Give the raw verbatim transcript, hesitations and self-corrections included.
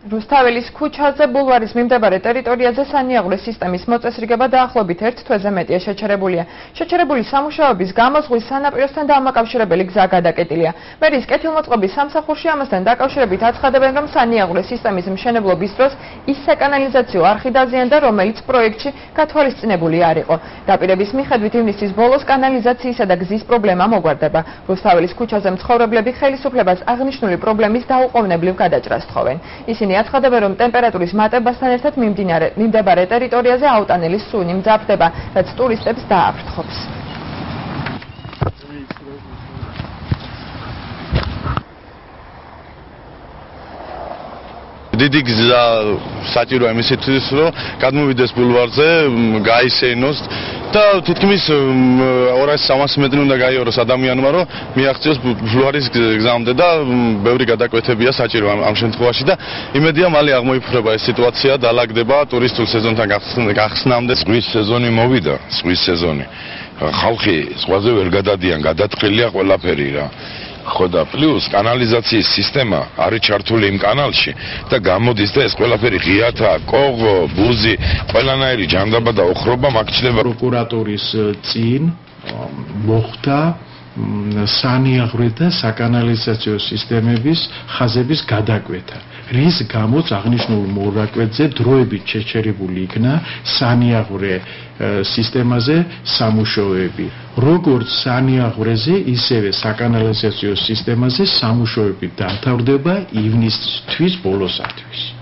რუსთაველის ქუჩაზე ბულვარის მიმდებარე ტერიტორიაზე სანიაღვრე სისტემის მოწესრიგება დაახლოებით ერთ თვეზე მეტია შეჩერებულია. შეჩერებული სამუშაოების გამო ზღვის სანაპიროსთან დამაკავშირებელი გზა გადაკეტილია. მერის კეთილმოწყობის სამსახურში ამასთან დაკავშირებით აცხადებენ, რომ სანიაღვრე სისტემის მშენებლობის დროს ის საკანალიზაციო არხი დაზიანდა, რომელიც პროექტში გათვალისწინებული არ იყო. დაპირების მიხედვით ივნისის ბოლოს კანალიზაციისა და გზის პრობლემა მოგვარდება. რუსთაველის ქუჩაზე მცხოვრებლები ხელისუფლებას აღნიშნული პრობლემის დაუყოვნებლივ გადაჭრას თხოვენ. ისინი აცხადებენ, რომ ტემპერატურის მატებასთან ერთად მიმდებარე ტერიტორიაზე აუტანელის სუნი მძაფდება, რაც ტურისტებს დააფრთხობს. დიდი გზა საჭიროა იმისათვის, რომ გადმოვიდეს ბულვარზე, გაისეინოს და თითქმის ორასი სამასი მეტრი უნდა გაიაროს ადამიანმა, რომ მიაღწიოს ბულვარის გზამდე და ბევრი გადაკვეთებია საჭირო ამ შემთხვევაში და იმედია მალე აღმოიფრება ეს სიტუაცია, დაალაგდება ტურისტულ სეზონთან გახსნამდე. ზღვის სეზონი მოვიდა, ზღვის სეზონი. ხალხი ზღვაზე ვერ გადადიან, გადაწყილია ყველაფერი რა. ხო და პლუს კანალიზაციის სისტემა არის ჩართული იმ კანალში და გამოდის და ეს ყველაფერი ღიათა, კოღო, ბუზი, ყველანაირი ჯანდაბა და ოხრობა მაგჩნდება. პროკურატურის წინ მოხდა სანიაღვრე და საკანალიზაციო სისტემების ხაზების გადაკვეთა. რის გამოც აღნიშნულ მორაკვეთზე დროებით შეჩერებული იქნა სანიაღვრე სისტემაზე სამუშაოები. როგორც სანიაღვრეზე, ისევე საკანალიზაციო სისტემაზე სამუშაოები დამთავრდება ივნისის თვის ბოლოსათვის.